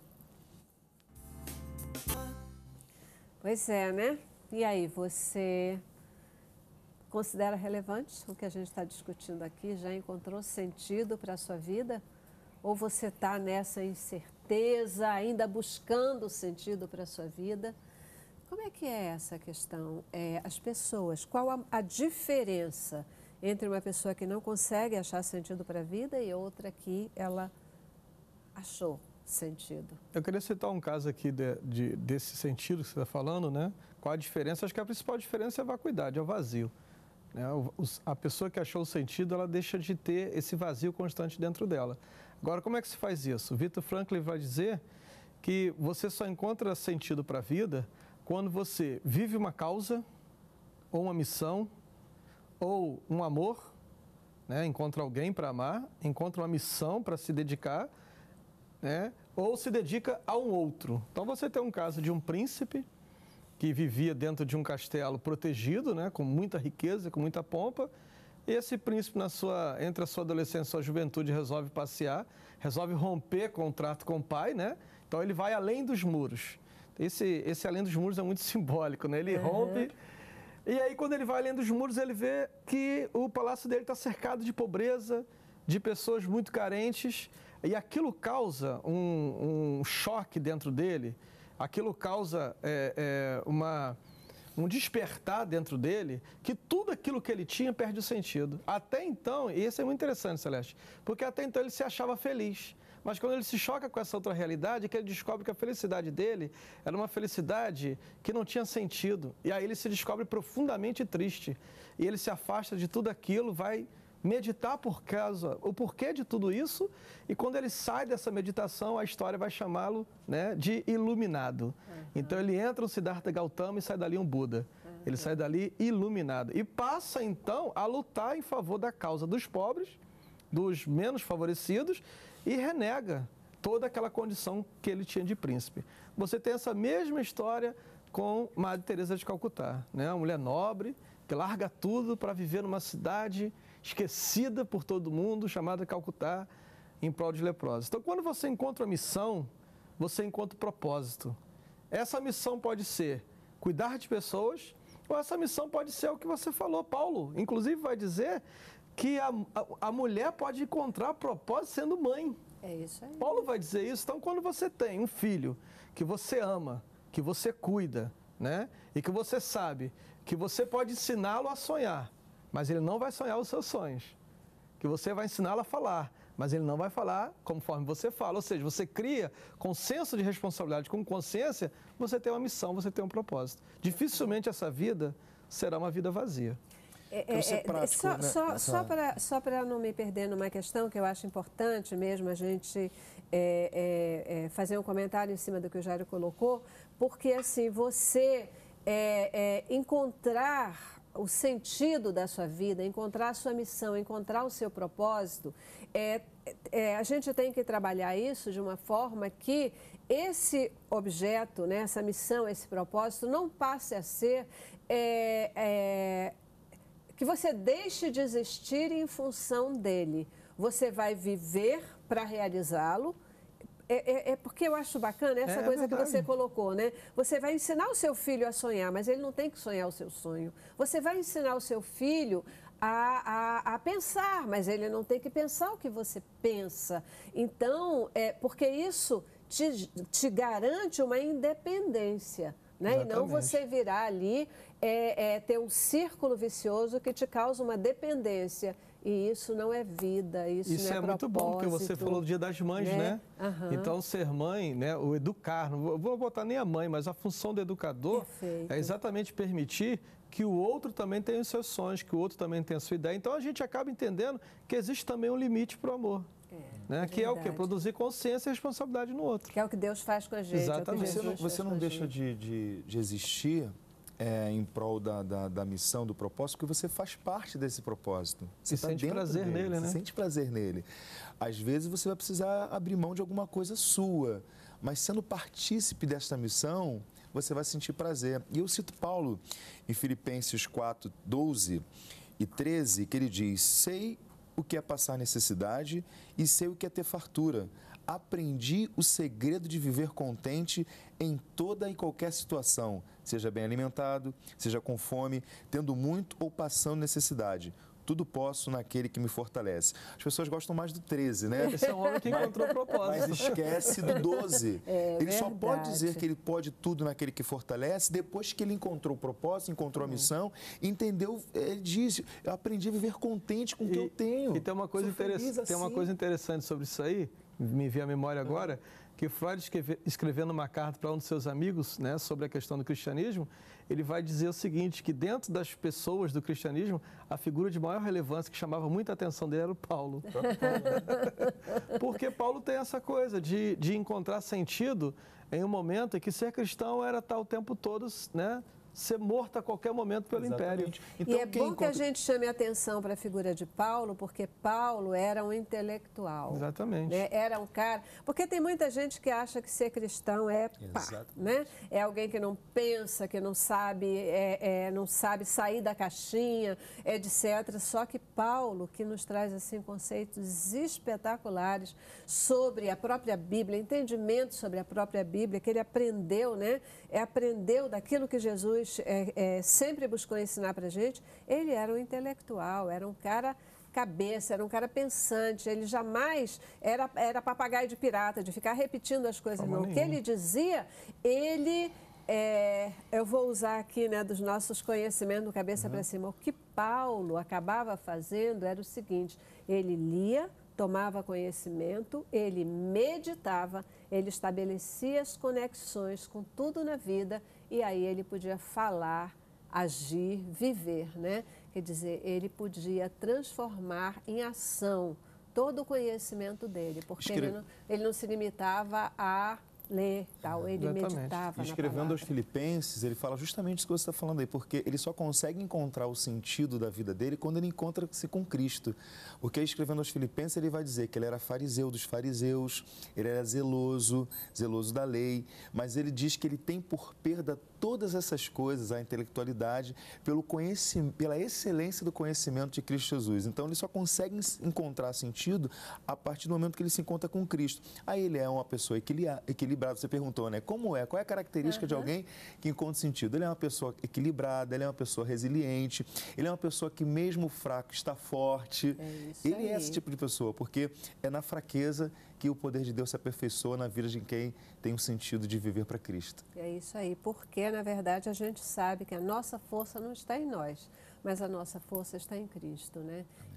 Pois é, né? E aí, você considera relevante o que a gente está discutindo aqui? Já encontrou sentido para a sua vida? Ou você está nessa incerteza, ainda buscando sentido para a sua vida? Como é que é essa questão? As pessoas, qual a diferença entre uma pessoa que não consegue achar sentido para a vida e outra que ela achou sentido? Eu queria citar um caso aqui desse sentido que você está falando, né? Qual a diferença? Acho que a principal diferença é a vacuidade, é o vazio. Né? A pessoa que achou o sentido, ela deixa de ter esse vazio constante dentro dela. Agora, como é que se faz isso? Viktor Frankl vai dizer que você só encontra sentido para a vida quando você vive uma causa, ou uma missão, ou um amor, né? Encontra alguém para amar, encontra uma missão para se dedicar, né? Ou se dedica a um outro. Então, você tem um caso de um príncipe que vivia dentro de um castelo protegido, né? Com muita riqueza, com muita pompa. E esse príncipe, entre a sua adolescência e a sua juventude, resolve passear, resolve romper contrato com o pai, né? Então, ele vai além dos muros. Esse além dos muros é muito simbólico, né? Ele rompe. E aí, quando ele vai além dos muros, ele vê que o palácio dele está cercado de pobreza, de pessoas muito carentes. E aquilo causa um choque dentro dele, aquilo causa um despertar dentro dele, que tudo aquilo que ele tinha perde o sentido. Até então, e isso é muito interessante, Celeste, porque até então ele se achava feliz. Mas quando ele se choca com essa outra realidade, que ele descobre que a felicidade dele era uma felicidade que não tinha sentido. E aí ele se descobre profundamente triste. E ele se afasta de tudo aquilo, vai meditar o porquê de tudo isso, e quando ele sai dessa meditação, a história vai chamá-lo, né, de iluminado. Então ele entra no Siddhartha Gautama e sai dali um Buda. Ele sai dali iluminado e passa então a lutar em favor da causa dos pobres, dos menos favorecidos, e renega toda aquela condição que ele tinha de príncipe. Você tem essa mesma história com Madre Teresa de Calcutá, né, uma mulher nobre que larga tudo para viver numa cidade esquecida por todo mundo, chamada Calcutá, em prol de leprosos. Então, quando você encontra a missão, você encontra o propósito. Essa missão pode ser cuidar de pessoas, ou essa missão pode ser o que você falou. Paulo, inclusive, vai dizer que a mulher pode encontrar propósito sendo mãe. É isso aí. Paulo vai dizer isso. Então, quando você tem um filho que você ama, que você cuida, né? E que você sabe que você pode ensiná-lo a sonhar, mas ele não vai sonhar os seus sonhos. Que você vai ensiná-lo a falar, mas ele não vai falar conforme você fala. Ou seja, você cria com senso de responsabilidade, com consciência, você tem uma missão, você tem um propósito. Dificilmente essa vida será uma vida vazia. ser prático, Só para não me perder numa questão que eu acho importante mesmo a gente fazer um comentário em cima do que o Jairo colocou, porque assim, você encontrar o sentido da sua vida, encontrar a sua missão, encontrar o seu propósito, a gente tem que trabalhar isso de uma forma que esse objeto, né, essa missão, esse propósito não passe a ser que você deixe de existir em função dele. Você vai viver para realizá-lo. Porque eu acho bacana essa coisa que você colocou, né? Você vai ensinar o seu filho a sonhar, mas ele não tem que sonhar o seu sonho. Você vai ensinar o seu filho a pensar, mas ele não tem que pensar o que você pensa. Então, porque isso te garante uma independência, né? E não você virar ali, ter um círculo vicioso que te causa uma dependência. E isso não é vida, isso não é propósito. Muito bom, porque você falou do Dia das Mães, né? Uhum. Então, ser mãe, né, o educar, não vou botar nem a mãe, mas a função do educador é exatamente permitir que o outro também tenha os seus sonhos, que o outro também tenha a sua ideia. Então, a gente acaba entendendo que existe também um limite para o amor. Né? Que é o quê? Produzir consciência e responsabilidade no outro. Que é o que Deus faz com a gente. Exatamente. Você não deixa de existir em prol da missão, do propósito, porque você faz parte desse propósito. Você sente prazer nele, né? Você sente prazer nele. Às vezes você vai precisar abrir mão de alguma coisa sua, mas sendo partícipe desta missão, você vai sentir prazer. E eu cito Paulo em Filipenses 4, 12 e 13, que ele diz: sei o que é passar necessidade e sei o que é ter fartura. Aprendi o segredo de viver contente em toda e qualquer situação, seja bem alimentado, seja com fome, tendo muito ou passando necessidade. Tudo posso naquele que me fortalece. As pessoas gostam mais do 13, né? Esse é um homem que encontrou propósito. Mas esquece do 12. Ele só pode dizer que ele pode tudo naquele que fortalece depois que ele encontrou o propósito, encontrou a missão, entendeu, ele diz, eu aprendi a viver contente com o que eu tenho. E tem uma coisa interessante sobre isso aí, me veio à memória agora, que Freud escrevendo uma carta para um dos seus amigos, né, sobre a questão do cristianismo, ele vai dizer o seguinte, que dentro das pessoas do cristianismo, a figura de maior relevância que chamava muita atenção dele era o Paulo. Porque Paulo tem essa coisa de encontrar sentido em um momento em que ser cristão era estar o tempo todo, né, ser morto a qualquer momento pelo Império. Então, e é bom que a gente chame atenção para a figura de Paulo, porque Paulo era um intelectual. Exatamente. Né? Era um cara... Porque tem muita gente que acha que ser cristão é né? É alguém que não pensa, que não sabe sair da caixinha, etc. Só que Paulo, que nos traz assim conceitos espetaculares sobre a própria Bíblia, entendimento sobre a própria Bíblia, que ele aprendeu, né? Aprendeu daquilo que Jesus sempre buscou ensinar para a gente. Ele era um intelectual, era um cara cabeça, era um cara pensante, ele jamais era papagaio de pirata, de ficar repetindo as coisas. Não. O que ele dizia, eu vou usar aqui, né, dos nossos conhecimentos do cabeça para cima. O que Paulo acabava fazendo era o seguinte: ele lia, tomava conhecimento, ele meditava, ele estabelecia as conexões com tudo na vida e aí ele podia falar, agir, viver, né? Quer dizer, ele podia transformar em ação todo o conhecimento dele, porque ele não se limitava a ler, tal, ele meditava. Escrevendo aos Filipenses, ele fala justamente isso que você está falando aí, porque ele só consegue encontrar o sentido da vida dele quando ele encontra-se com Cristo. Porque escrevendo aos Filipenses, ele vai dizer que ele era fariseu dos fariseus, ele era zeloso da lei, mas ele diz que ele tem por perda todas essas coisas, a intelectualidade, pela excelência do conhecimento de Cristo Jesus. Então, ele só consegue encontrar sentido a partir do momento que ele se encontra com Cristo. Aí ele é uma pessoa equilibrada. Você perguntou, né? Como é? Qual é a característica de alguém que encontra sentido? Ele é uma pessoa equilibrada, ele é uma pessoa resiliente, ele é uma pessoa que mesmo fraco está forte. Ele é esse tipo de pessoa, porque é na fraqueza que o poder de Deus se aperfeiçoa na vida de quem tem o sentido de viver para Cristo. É isso aí, porque na verdade a gente sabe que a nossa força não está em nós, mas a nossa força está em Cristo, né?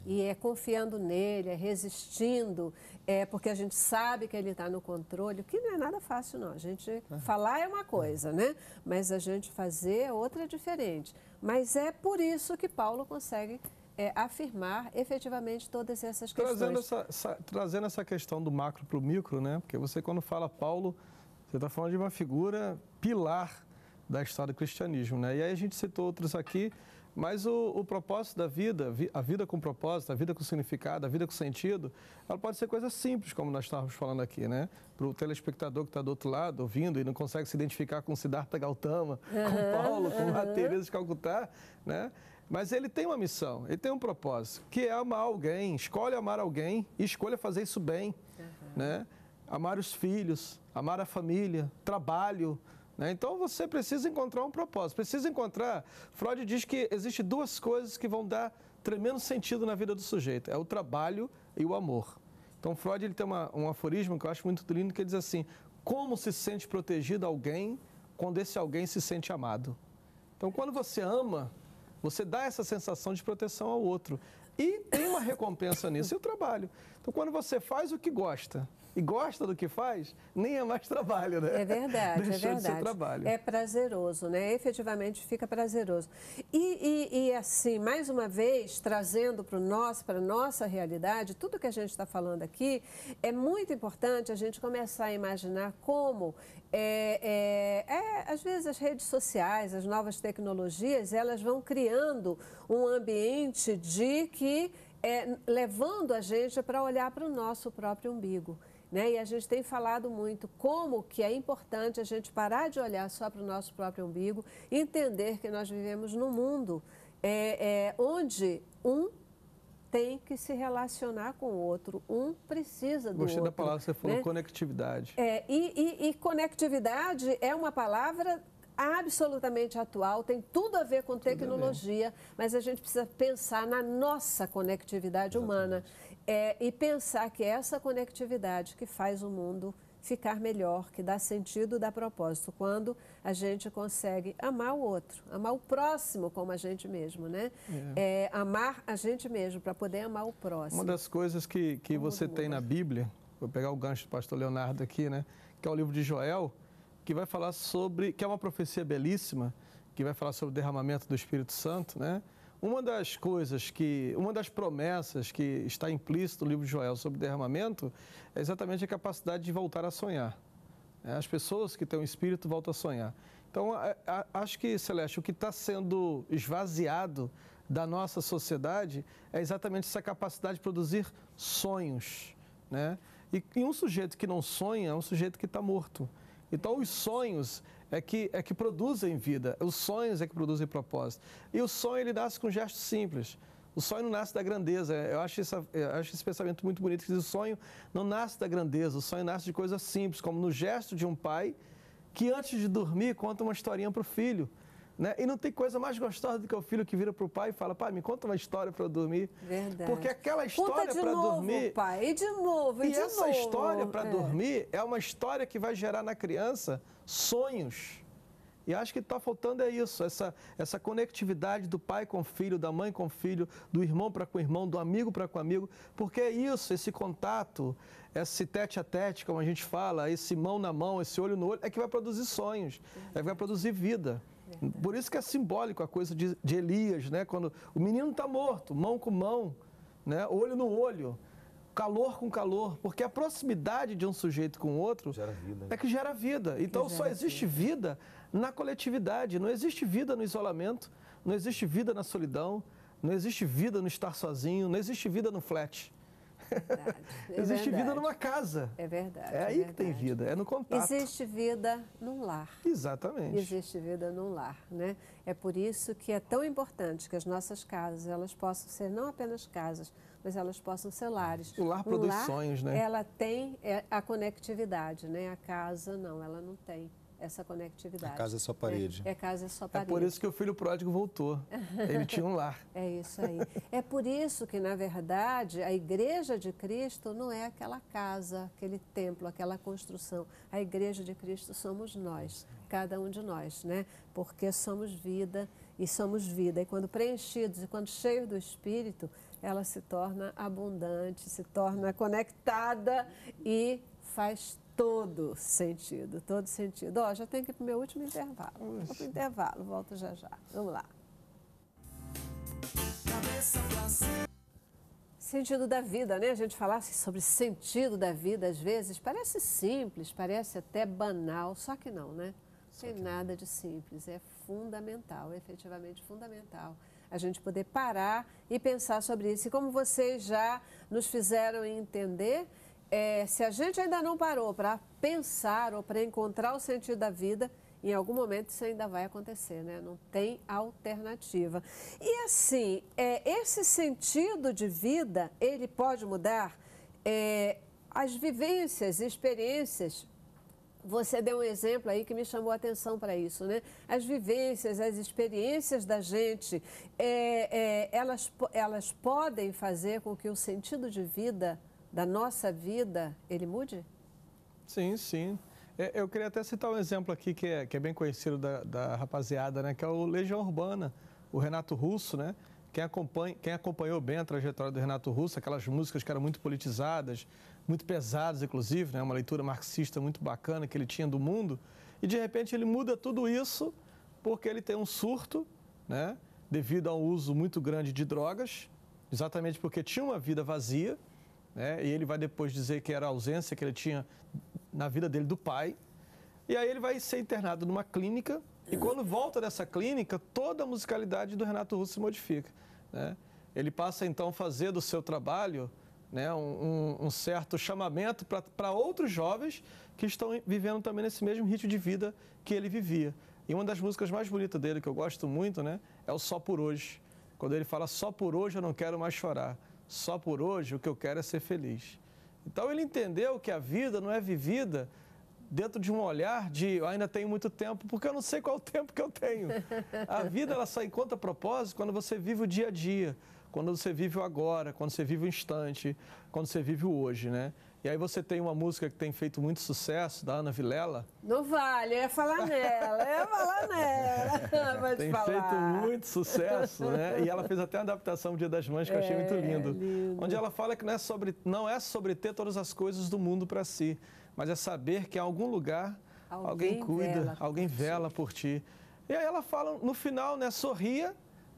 E é confiando nele, é resistindo, porque a gente sabe que ele está no controle, o que não é nada fácil, não. A gente falar é uma coisa, né? Mas a gente fazer é outra diferente. Mas é por isso que Paulo consegue afirmar efetivamente todas essas questões. Trazendo essa questão do macro para o micro, né? Porque você, quando fala Paulo, você está falando de uma figura pilar da história do cristianismo, né? E aí a gente citou outros aqui, mas o propósito da vida, a vida com propósito, a vida com significado, a vida com sentido, ela pode ser coisa simples, como nós estávamos falando aqui, né? Para o telespectador que está do outro lado, ouvindo e não consegue se identificar com Siddhartha Gautama, com Paulo, com a Teresa de Calcutá, né? Mas ele tem uma missão, ele tem um propósito, que é amar alguém, escolhe amar alguém e escolha fazer isso bem, né? Amar os filhos, amar a família, trabalho, né? Então você precisa encontrar um propósito, precisa encontrar. Freud diz que existem duas coisas que vão dar tremendo sentido na vida do sujeito, é o trabalho e o amor. Então Freud ele tem um aforismo que eu acho muito lindo, que ele diz assim: como se sente protegido alguém quando esse alguém se sente amado? Então quando você ama, você dá essa sensação de proteção ao outro. E tem uma recompensa nisso, é o trabalho. Então, quando você faz o que gosta e gosta do que faz, nem é mais trabalho, né? É verdade, Deixou de ser trabalho. É prazeroso, né? Efetivamente fica prazeroso. E assim, mais uma vez, trazendo para a nossa realidade, tudo que a gente está falando aqui, é muito importante a gente começar a imaginar como, às vezes, as redes sociais, as novas tecnologias, elas vão criando um ambiente levando a gente para olhar para o nosso próprio umbigo. Né? E a gente tem falado muito como que é importante a gente parar de olhar só para o nosso próprio umbigo e entender que nós vivemos num mundo onde um tem que se relacionar com o outro, um precisa do outro. Gostei da palavra que você falou, né? Conectividade. E conectividade é uma palavra absolutamente atual, tem tudo a ver com tecnologia, mas a gente precisa pensar na nossa conectividade humana e pensar que é essa conectividade que faz o mundo ficar melhor, que dá sentido, dá propósito, quando a gente consegue amar o outro, amar o próximo como a gente mesmo, né? Amar a gente mesmo para poder amar o próximo. Uma das coisas que você tem na Bíblia, vou pegar o gancho do pastor Leonardo aqui, né? Que é o livro de Joel, que vai falar sobre, que é uma profecia belíssima, que vai falar sobre o derramamento do Espírito Santo, né? Uma das promessas que está implícito no livro de Joel sobre o derramamento é exatamente a capacidade de voltar a sonhar. As pessoas que têm o Espírito voltam a sonhar. Então, acho que, Celeste, o que está sendo esvaziado da nossa sociedade é exatamente essa capacidade de produzir sonhos, né? E um sujeito que não sonha é um sujeito que está morto. Então, os sonhos é que produzem vida, os sonhos é que produzem propósito. E o sonho, ele nasce com gestos simples. O sonho não nasce da grandeza. Eu acho esse pensamento muito bonito, que diz: o sonho não nasce da grandeza, o sonho nasce de coisas simples, como no gesto de um pai que, antes de dormir, conta uma historinha para o filho. Né? E não tem coisa mais gostosa do que o filho que vira para o pai e fala: pai, me conta uma história para eu dormir. Verdade. Porque aquela história para dormir... pai, e de novo, e de novo. E essa história para dormir é uma história que vai gerar na criança sonhos. E acho que está faltando isso, essa conectividade do pai com o filho, da mãe com o filho, do irmão para com o irmão, do amigo para com o amigo, porque é isso, esse contato, esse tete a tete, como a gente fala, esse mão na mão, esse olho no olho, é que vai produzir sonhos, é que vai produzir vida. Por isso que é simbólico a coisa de Elias, né? Quando o menino está morto, mão com mão, né? Olho no olho, calor com calor, porque a proximidade de um sujeito com o outro é que gera vida. Então só existe vida na coletividade, não existe vida no isolamento, não existe vida na solidão, não existe vida no estar sozinho, não existe vida no flat. Existe vida numa casa. É verdade. É aí que tem vida, é no contato. Existe vida num lar. Exatamente. Existe vida num lar, né? É por isso que é tão importante que as nossas casas, elas possam ser não apenas casas, mas elas possam ser lares. O lar produz sonhos, né? Ela tem a conectividade, né? A casa não, ela não tem essa conectividade. A casa é só parede. A casa é só parede. É por isso que o filho pródigo voltou. Ele tinha um lar. É isso aí. É por isso que, na verdade, a igreja de Cristo não é aquela casa, aquele templo, aquela construção. A igreja de Cristo somos nós, cada um de nós, né? Porque somos vida e somos vida. E quando preenchidos e quando cheios do Espírito, ela se torna abundante, se torna conectada e faz todo sentido, todo sentido. Ó, já tenho que ir para o meu último intervalo. Vou para o intervalo, volto já já. Vamos lá. Cabeça pra cima. Sentido da vida, né? A gente falasse sobre sentido da vida, às vezes, parece simples, parece até banal, só que não, né? Não tem nada de simples, é fundamental, efetivamente fundamental. A gente poder parar e pensar sobre isso. E como vocês já nos fizeram entender, se a gente ainda não parou para pensar ou para encontrar o sentido da vida, em algum momento isso ainda vai acontecer, né? Não tem alternativa. E assim, esse sentido de vida, ele pode mudar as vivências, experiências. Você deu um exemplo aí que me chamou a atenção para isso, né? As vivências, as experiências da gente, elas podem fazer com que o sentido de vida, da nossa vida, ele mude? Sim, sim. Eu queria até citar um exemplo aqui que é bem conhecido da rapaziada, né? Que é o Legião Urbana, o Renato Russo, né? Quem acompanhou bem a trajetória do Renato Russo, aquelas músicas que eram muito politizadas, muito pesadas, inclusive, né? Uma leitura marxista muito bacana que ele tinha do mundo, e de repente ele muda tudo isso porque ele tem um surto, né? Devido a um uso muito grande de drogas, exatamente porque tinha uma vida vazia, né? E ele vai depois dizer que era a ausência que ele tinha na vida dele do pai. E aí ele vai ser internado numa clínica, e quando volta dessa clínica, toda a musicalidade do Renato Russo se modifica, né? Ele passa então a fazer do seu trabalho, né, um certo chamamento para outros jovens que estão vivendo também nesse mesmo ritmo de vida que ele vivia. E uma das músicas mais bonitas dele, que eu gosto muito, né, é o Só Por Hoje. Quando ele fala, só por hoje eu não quero mais chorar, só por hoje o que eu quero é ser feliz. Então ele entendeu que a vida não é vivida dentro de um olhar de eu ainda tenho muito tempo, porque eu não sei qual é o tempo que eu tenho. A vida ela só encontra propósito quando você vive o dia a dia, quando você vive o agora, quando você vive o instante, quando você vive o hoje, né? E aí você tem uma música que tem feito muito sucesso, da Ana Vilela. Não vale, eu ia falar nela, Vou te falar. Tem feito muito sucesso, né? E ela fez até uma adaptação do Dia das Mães que eu achei muito lindo. Onde ela fala que não é sobre ter todas as coisas do mundo para si, mas é saber que em algum lugar alguém cuida, alguém vela por ti. E aí ela fala no final, né? Sorria,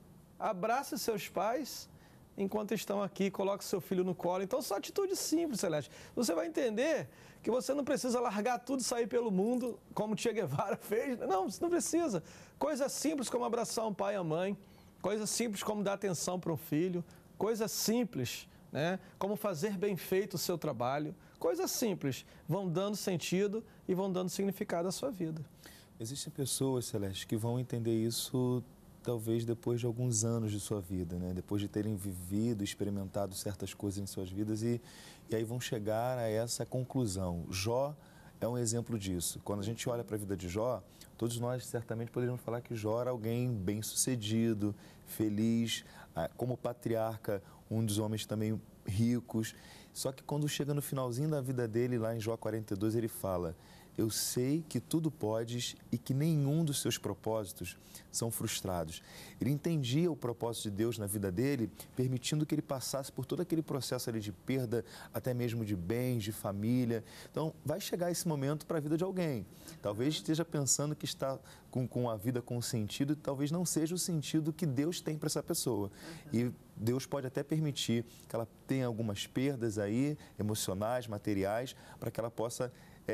abrace seus pais enquanto estão aqui, coloque seu filho no colo. Então, são atitudes simples, Celeste. Você vai entender que você não precisa largar tudo e sair pelo mundo, como Che Guevara fez. Não, você não precisa. Coisas simples como abraçar um pai e a mãe, coisas simples como dar atenção para um filho, coisas simples, né, como fazer bem feito o seu trabalho. Coisas simples vão dando sentido e vão dando significado à sua vida. Existem pessoas, Celeste, que vão entender isso talvez depois de alguns anos de sua vida, né? Depois de terem vivido, experimentado certas coisas em suas vidas e aí vão chegar a essa conclusão. Jó é um exemplo disso. Quando a gente olha para a vida de Jó, todos nós certamente poderíamos falar que Jó era alguém bem-sucedido, feliz, como patriarca, um dos homens também ricos. Só que quando chega no finalzinho da vida dele, lá em Jó 42, ele fala: eu sei que tudo podes e que nenhum dos seus propósitos são frustrados. Ele entendia o propósito de Deus na vida dele, permitindo que ele passasse por todo aquele processo ali de perda, até mesmo de bens, de família. Então, vai chegar esse momento para a vida de alguém. Talvez esteja pensando que está com a vida com sentido, e talvez não seja o sentido que Deus tem para essa pessoa. E Deus pode até permitir que ela tenha algumas perdas aí, emocionais, materiais, para que ela possa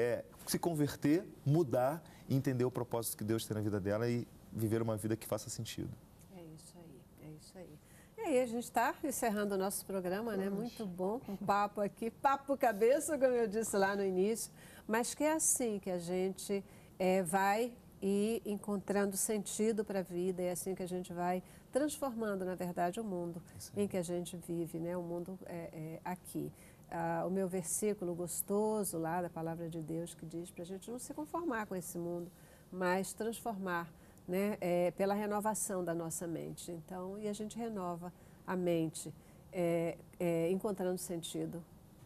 se converter, mudar e entender o propósito que Deus tem na vida dela e viver uma vida que faça sentido. É isso aí, é isso aí. E aí, a gente está encerrando o nosso programa, né? Muito bom, um papo aqui, papo cabeça, como eu disse lá no início, mas que é assim que a gente vai ir encontrando sentido para a vida, é assim que a gente vai transformando, na verdade, o mundo em que a gente vive, né? O mundo aqui. O meu versículo gostoso lá da Palavra de Deus que diz para a gente não se conformar com esse mundo, mas transformar, né, pela renovação da nossa mente. Então, e a gente renova a mente, encontrando sentido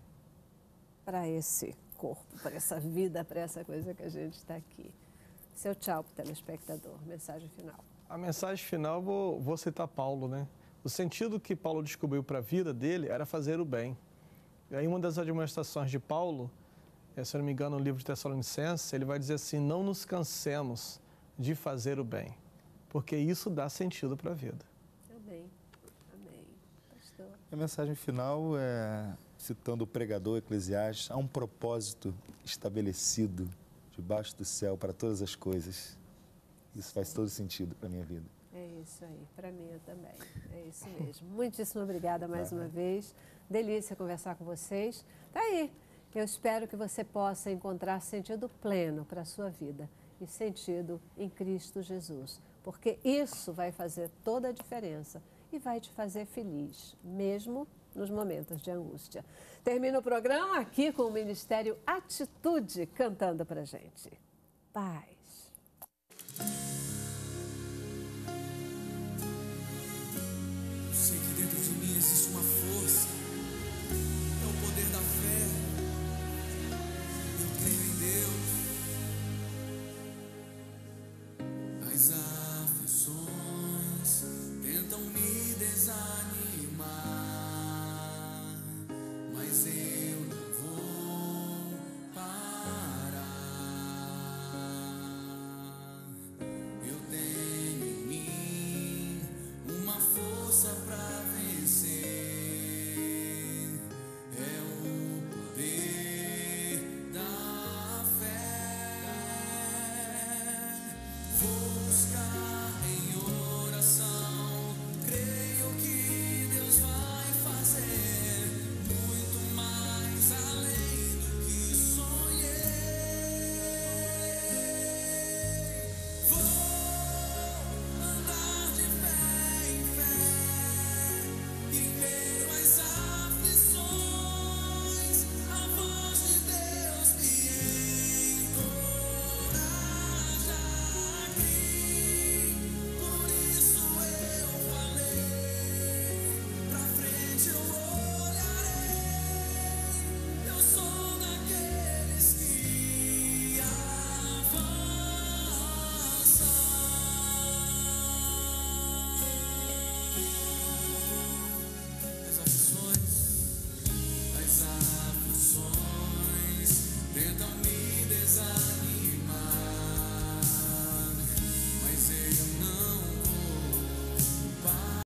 para esse corpo, para essa vida, para essa coisa que a gente está aqui. Seu tchau para o telespectador, mensagem final. A mensagem final, vou citar Paulo, né? O sentido que Paulo descobriu para a vida dele era fazer o bem. E aí uma das admoestações de Paulo, se eu não me engano, no livro de Tessalonicenses, ele vai dizer assim, não nos cansemos de fazer o bem, porque isso dá sentido para a vida. Amém. Amém. Pastor. A mensagem final é, citando o pregador Eclesiastes, há um propósito estabelecido debaixo do céu para todas as coisas. Isso faz todo sentido para a minha vida. É isso aí, para mim também. É isso mesmo. Muitíssimo obrigada mais uma vez. Delícia conversar com vocês. Tá aí. Eu espero que você possa encontrar sentido pleno para a sua vida e sentido em Cristo Jesus, porque isso vai fazer toda a diferença e vai te fazer feliz, mesmo nos momentos de angústia. Termino o programa aqui com o Ministério Atitude cantando para gente. Pai.